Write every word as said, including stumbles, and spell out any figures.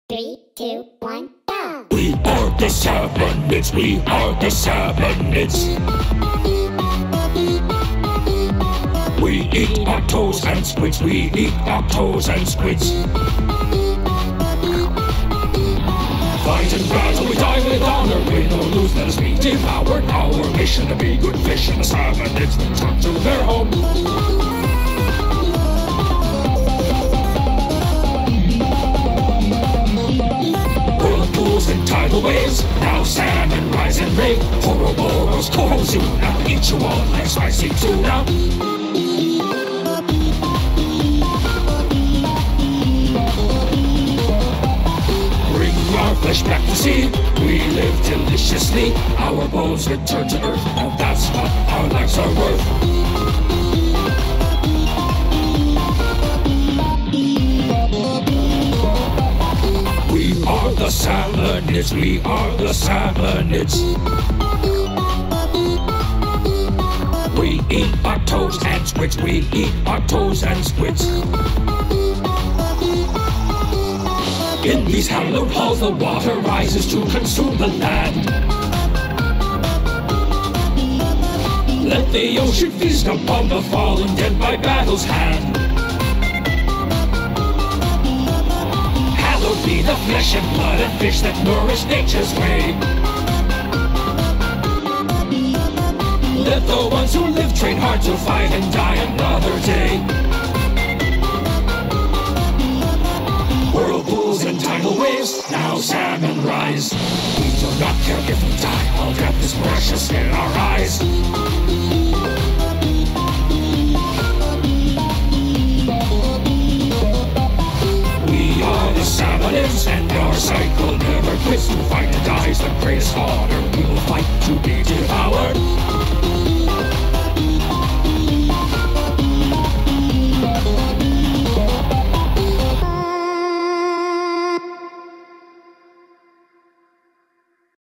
Three, two, one, go! We are the Salmonids, we are the Salmonids. We eat octos and squids, we eat octos and squids. Fight and battle, we die with honor, win or lose, let us be devoured. Our mission to be good fish, and the Salmonids return to their home. Whirlpools and tidal waves, now salmon rise and rave. Horoboros, Kohozuna, eat you all like spicy tuna. Our flesh back to sea, we live deliciously. Our bones return to earth, and that's what our lives are worth. We are the Salmonids, we are the Salmonids. We eat octos and squids, we eat octos and squids. In these hallowed halls, the water rises to consume the land. Let the ocean feast upon the fallen dead by battle's hand. Hallowed be the flesh and blood and fish that nourish nature's way. Let the ones who live train hard to fight and die another day. Whirlpools and tidal waves, now salmon rise. We do not care if we die, all death is precious in our eyes. We are the Salmonids, and our cycle never quits. To fight and die is the greatest honor. We will fight to be devoured.